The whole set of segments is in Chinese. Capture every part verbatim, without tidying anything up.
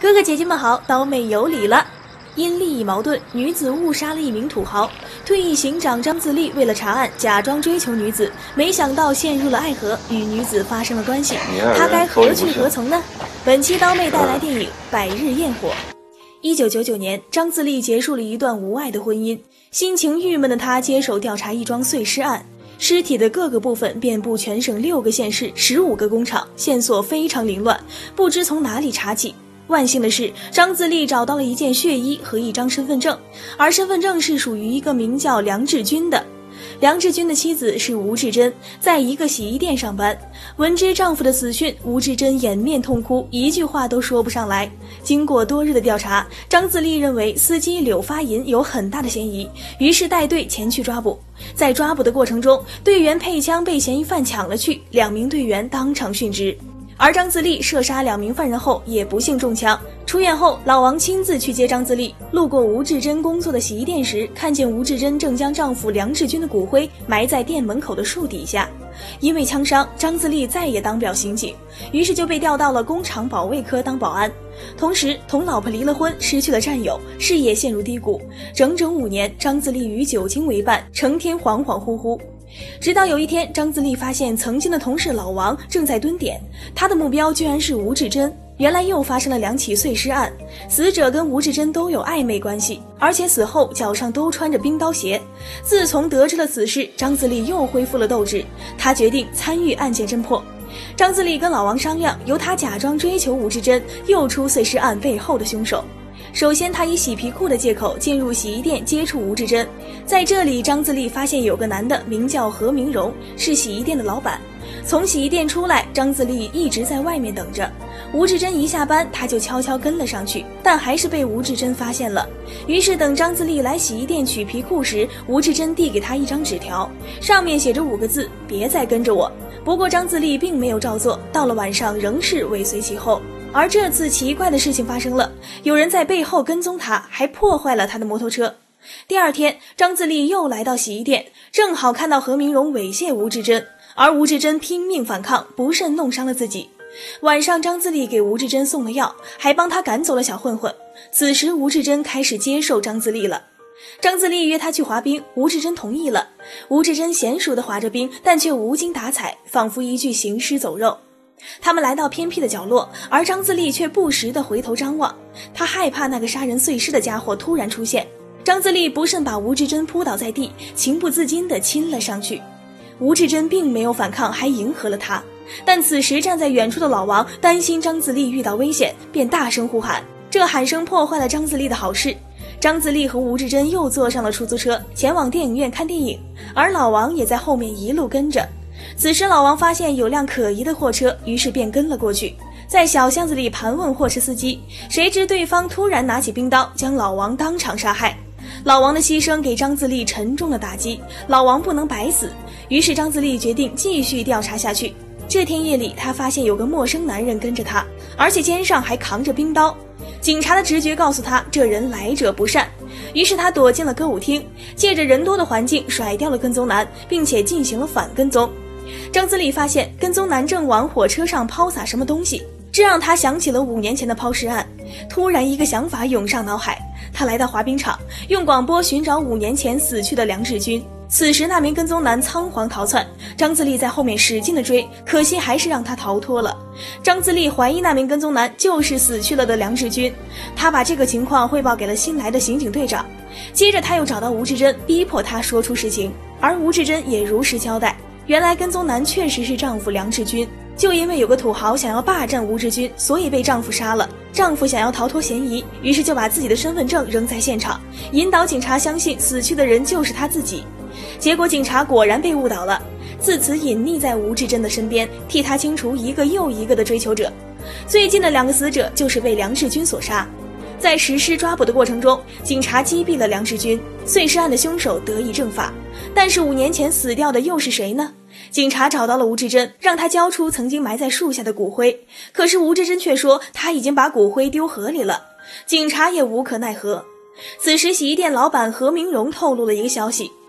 哥哥姐姐们好，刀妹有理了。因利益矛盾，女子误杀了一名土豪。退役刑长张自立为了查案，假装追求女子，没想到陷入了爱河，与女子发生了关系。他该何去何从呢？本期刀妹带来电影《百日焰火》。一九九九年，张自立结束了一段无爱的婚姻，心情郁闷的他接手调查一桩碎尸案。尸体的各个部分遍布全省六个县市、十五个工厂，线索非常凌乱，不知从哪里查起。万幸的是，张自立找到了一件血衣和一张身份证，而身份证是属于一个名叫梁志军的。梁志军的妻子是吴志珍，在一个洗衣店上班。闻知丈夫的死讯，吴志珍掩面痛哭，一句话都说不上来。经过多日的调查，张自立认为司机柳发银有很大的嫌疑，于是带队前去抓捕。在抓捕的过程中，队员配枪被嫌疑犯抢了去，两名队员当场殉职。而张自立射杀两名犯人后也不幸中枪。出院后，老王亲自去接张自立，路过吴志珍工作的洗衣店时，看见吴志珍正将丈夫梁志军的骨灰埋在店门口的树底下。因为枪伤，张自立再也当不了刑警，于是就被调到了工厂保卫科当保安。同时同老婆离了婚，失去了战友，事业陷入低谷。整整五年，张自立与酒精为伴，成天恍恍惚惚。直到有一天，张自立发现曾经的同事老王正在蹲点，他的目标居然是吴志珍。原来又发生了两起碎尸案，死者跟吴志珍都有暧昧关系，而且死后脚上都穿着冰刀鞋。自从得知了此事，张自立又恢复了斗志，他决定参与案件侦破。张自立跟老王商量，由他假装追求吴志珍，诱出碎尸案背后的凶手。首先，他以洗皮裤的借口进入洗衣店接触吴志珍。在这里，张自立发现有个男的名叫何明荣，是洗衣店的老板。从洗衣店出来，张自立一直在外面等着。吴志珍一下班，他就悄悄跟了上去，但还是被吴志珍发现了。于是等张自立来洗衣店取皮裤时，吴志珍递给他一张纸条，上面写着五个字：别再跟着我。不过张自立并没有照做，到了晚上仍是尾随其后。而这次奇怪的事情发生了，有人在背后跟踪他，还破坏了他的摩托车。第二天，张自立又来到洗衣店，正好看到何明荣猥亵吴志珍，而吴志珍拼命反抗，不慎弄伤了自己。晚上，张自立给吴志珍送了药，还帮他赶走了小混混。此时吴志珍开始接受张自立了。张自立约他去滑冰，吴志珍同意了。吴志珍娴熟地滑着冰，但却无精打采，仿佛一具行尸走肉。他们来到偏僻的角落，而张自立却不时地回头张望，他害怕那个杀人碎尸的家伙突然出现。张自立不慎把吴志珍扑倒在地，情不自禁地亲了上去。吴志珍并没有反抗，还迎合了他。但此时站在远处的老王担心张自立遇到危险，便大声呼喊，这喊声破坏了张自立的好事。张自立和吴志珍又坐上了出租车，前往电影院看电影，而老王也在后面一路跟着。此时老王发现有辆可疑的货车，于是便跟了过去，在小巷子里盘问货车司机，谁知对方突然拿起冰刀将老王当场杀害。老王的牺牲给张自立沉重的打击，老王不能白死，于是张自立决定继续调查下去。这天夜里，他发现有个陌生男人跟着他，而且肩上还扛着冰刀。警察的直觉告诉他，这人来者不善，于是他躲进了歌舞厅，借着人多的环境甩掉了跟踪男，并且进行了反跟踪。张自立发现跟踪男正往火车上抛洒什么东西，这让他想起了五年前的抛尸案。突然一个想法涌上脑海，他来到滑冰场，用广播寻找五年前死去的梁志军。此时那名跟踪男仓皇逃窜，张自立在后面使劲的追，可惜还是让他逃脱了。张自立怀疑那名跟踪男就是死去了的梁志军，他把这个情况汇报给了新来的刑警队长。接着他又找到吴志珍，逼迫他说出实情，而吴志珍也如实交代，原来跟踪男确实是丈夫梁志军，就因为有个土豪想要霸占吴志军，所以被丈夫杀了。丈夫想要逃脱嫌疑，于是就把自己的身份证扔在现场，引导警察相信死去的人就是他自己。结果警察果然被误导了，自此隐匿在吴志珍的身边，替他清除一个又一个的追求者。最近的两个死者就是被梁志军所杀。在实施抓捕的过程中，警察击毙了梁志军，碎尸案的凶手得以正法。但是五年前死掉的又是谁呢？警察找到了吴志珍，让他交出曾经埋在树下的骨灰，可是吴志珍却说他已经把骨灰丢河里了，警察也无可奈何。此时洗衣店老板何明荣透露了一个消息，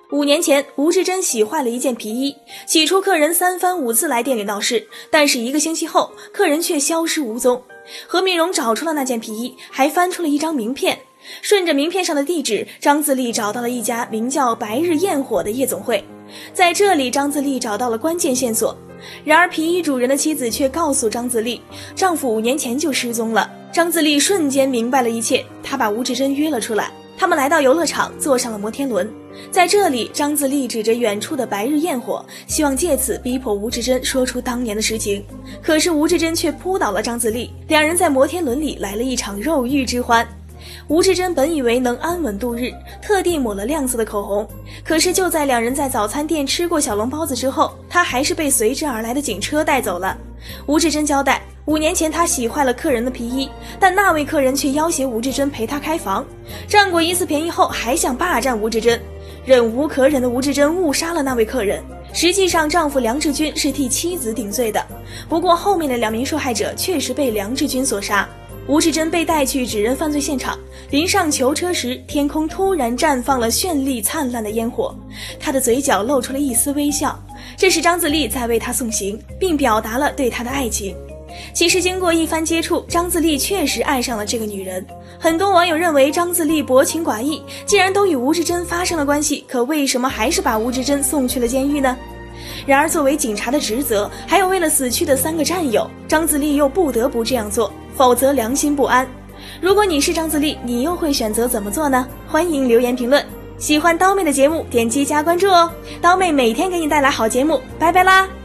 五年前，吴志珍洗坏了一件皮衣，起初客人三番五次来店里闹事，但是一个星期后，客人却消失无踪。何明荣找出了那件皮衣，还翻出了一张名片，顺着名片上的地址，张自力找到了一家名叫白日焰火的夜总会。在这里，张自力找到了关键线索。然而皮衣主人的妻子却告诉张自力，丈夫五年前就失踪了。张自力瞬间明白了一切，他把吴志珍约了出来，他们来到游乐场，坐上了摩天轮。在这里，张自力指着远处的白日焰火，希望借此逼迫吴志珍说出当年的实情。可是吴志珍却扑倒了张自力，两人在摩天轮里来了一场肉欲之欢。吴志珍本以为能安稳度日，特地抹了亮色的口红，可是就在两人在早餐店吃过小笼包子之后，她还是被随之而来的警车带走了。吴志珍交代，五年前她洗坏了客人的皮衣，但那位客人却要挟吴志珍陪她开房，占过一次便宜后还想霸占吴志珍。忍无可忍的吴志珍误杀了那位客人，实际上丈夫梁志军是替妻子顶罪的，不过后面的两名受害者确实被梁志军所杀。吴志珍被带去指认犯罪现场，临上囚车时，天空突然绽放了绚丽灿烂的烟火，她的嘴角露出了一丝微笑，这是张自力在为她送行，并表达了对她的爱情。其实经过一番接触，张自力确实爱上了这个女人。很多网友认为张自力薄情寡义，既然都与吴志珍发生了关系，可为什么还是把吴志珍送去了监狱呢？然而作为警察的职责，还有为了死去的三个战友，张自力又不得不这样做，否则良心不安。如果你是张自力，你又会选择怎么做呢？欢迎留言评论。喜欢刀妹的节目，点击加关注哦，刀妹每天给你带来好节目，拜拜啦。